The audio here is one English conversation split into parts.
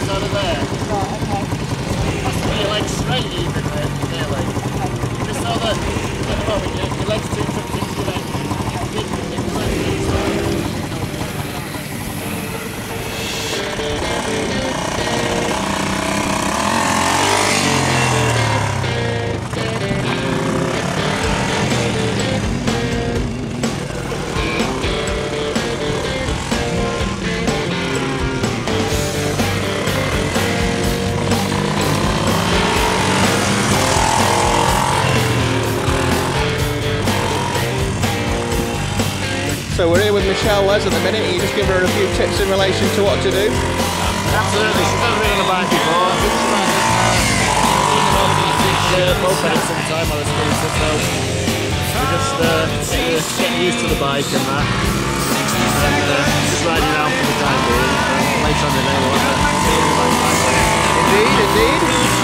sort of there. Right, okay. Possibly your legs straight even there, nearly. Just so that at the moment your legs too tucked into your neck. Keep your legs really straight. So we're here with Michelle Les at the minute. You just give her a few tips in relation to what to do. Absolutely, she's never ridden a bike before. I think she might have moped at some time on a scooter, so we're just getting used to the bike and that. And just riding around for the time being. Later on the day we'll have a bike. Indeed, indeed.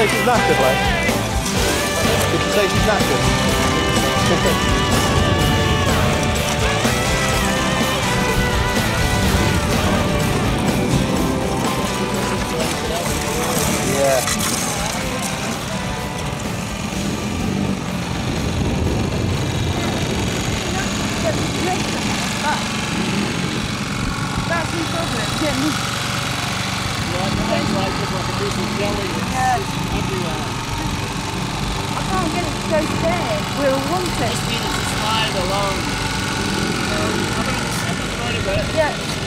say she's knackered, Les? Did you say she's knackered? Yeah. That's the problem. I can't get it to go there. We'll want it. Just need it to slide along. I'm not worried about it. Yeah.